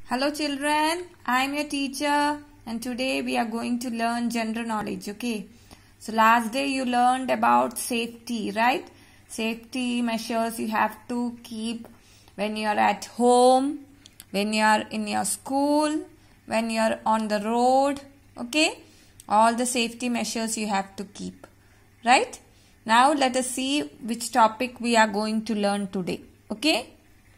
Hello children, I am your teacher and today we are going to learn general knowledge, okay? So last day you learned about safety, right? Safety measures you have to keep when you are at home, when you are in your school, when you are on the road, okay? All the safety measures you have to keep, right? Now let us see which topic we are going to learn today, okay?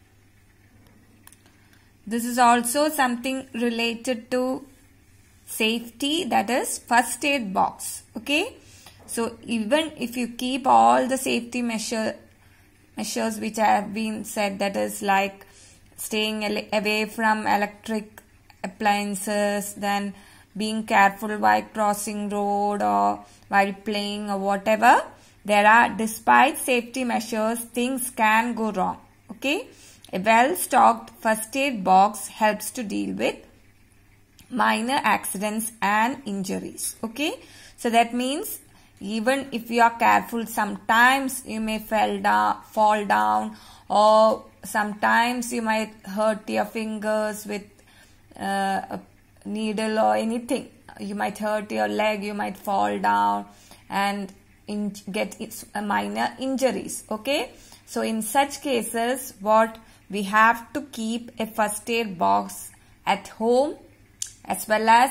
This is also something related to safety, that is first aid box, okay? So even if you keep all the safety measures which have been said, that is like staying away from electric appliances, then being careful while crossing road or while playing or whatever, despite safety measures, things can go wrong, okay? A well-stocked first aid box helps to deal with minor accidents and injuries. Okay. So that means even if you are careful, sometimes you may fall down, or sometimes you might hurt your fingers with a needle or anything. You might hurt your leg, you might fall down and get minor injuries. Okay. So in such cases, we have to keep a first aid box at home, as well as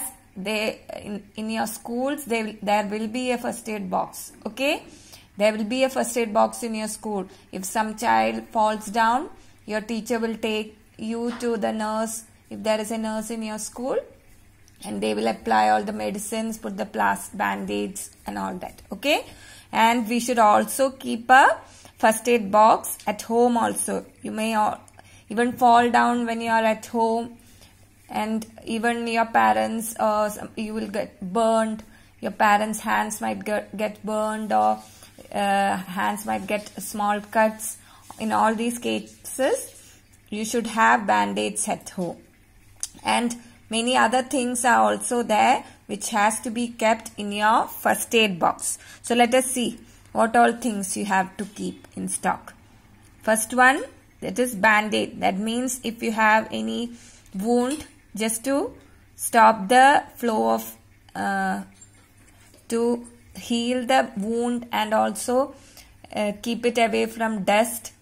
in your schools there will be a first aid box. Okay, there will be a first aid box in your school. If some child falls down, your teacher will take you to the nurse, if there is a nurse in your school, and they will apply all the medicines, put the band-aids and all that. Okay, and we should also keep a first aid box at home also. You may even fall down when you are at home, and even your parents, you will get burned. Your parents' hands might get burned, or hands might get small cuts. In all these cases, you should have band-aids at home. And many other things are also there which has to be kept in your first aid box. So let us see what all things you have to keep in stock. First one, that is band-aid. That means if you have any wound, just to stop the flow of, to heal the wound and also keep it away from dust,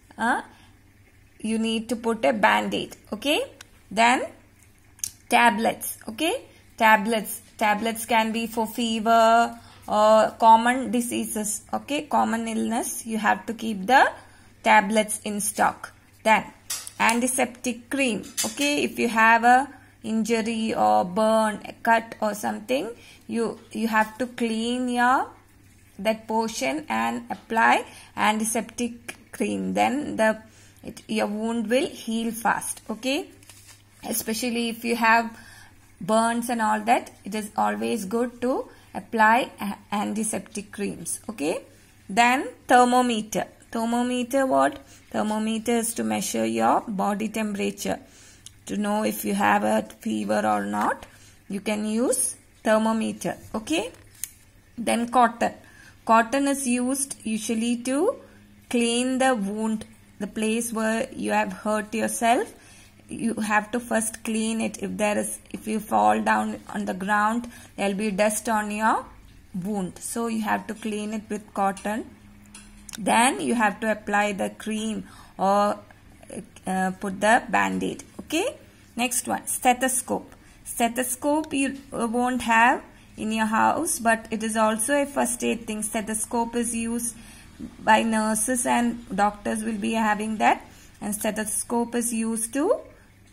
you need to put a band-aid. Okay. Then tablets. Okay. Tablets can be for fever or common diseases. Okay. Common illness. You have to keep the tablets in stock. Then antiseptic cream. Okay. If you have a injury or burn, a cut or something, you have to clean that portion and apply antiseptic cream. Then your wound will heal fast. Okay. Especially if you have burns and all that, it is always good to apply antiseptic creams. Okay. Then thermometer. Thermometer what? Thermometer is to measure your body temperature. To know if you have a fever or not, you can use thermometer. Okay. Then cotton. Cotton is used usually to clean the wound, the place where you have hurt yourself. You have to first clean it. If you fall down on the ground, there will be dust on your wound. So you have to clean it with cotton. Then you have to apply the cream or put the band-aid. Okay. Next one, stethoscope. Stethoscope you won't have in your house, but it is also a first aid thing. Stethoscope is used by nurses and doctors will be having that. And stethoscope is used to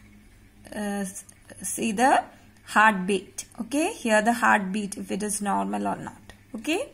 see the heartbeat. Okay. Hear the heartbeat if it is normal or not. Okay.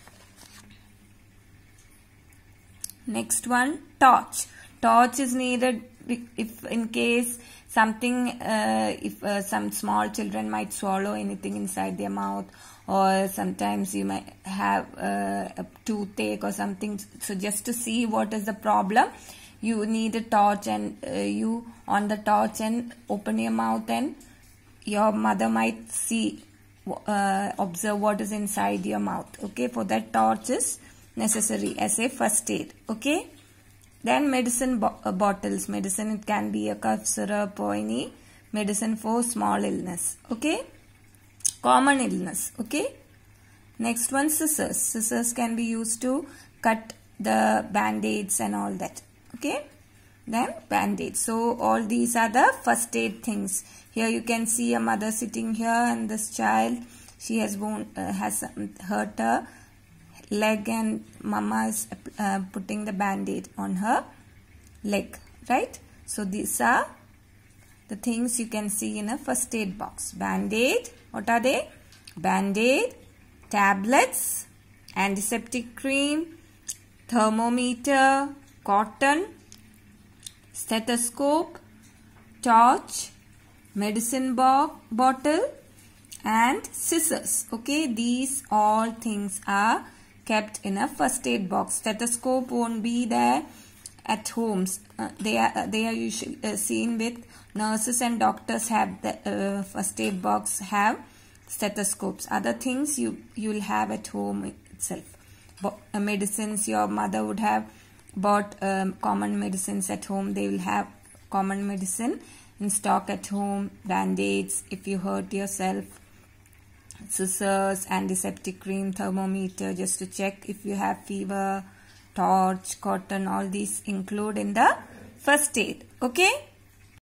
Next one, torch. Torch is needed if in case something, if some small children might swallow anything inside their mouth, or sometimes you might have a toothache or something. So just to see what is the problem, you need a torch, and you on the torch and open your mouth, and your mother might see, observe what is inside your mouth. Okay. For that, torch is necessary as a first aid. Okay. Then medicine bottles. Medicine, it can be a cough syrup or any medicine for small illness. Okay, common illness. Okay, next one, scissors. Scissors can be used to cut the band-aids and all that. Okay, then band-aids. So all these are the first aid things. Here you can see a mother sitting here, and this child, she has hurt her leg, and mama is putting the band-aid on her leg, right? So these are the things you can see in a first aid box. Band-aid, what are they? Band-aid, tablets, antiseptic cream, thermometer, cotton, stethoscope, torch, medicine bottle, and scissors. Okay, these all things are kept in a first aid box. Stethoscope won't be there at homes. They are usually seen with nurses and doctors. Have the first aid box have stethoscopes. Other things you will have at home itself. Medicines, your mother would have bought common medicines at home. They will have common medicine in stock at home. Band-aids if you hurt yourself, scissors, antiseptic cream, thermometer just to check if you have fever, torch, cotton, all these include in the first aid. Okay.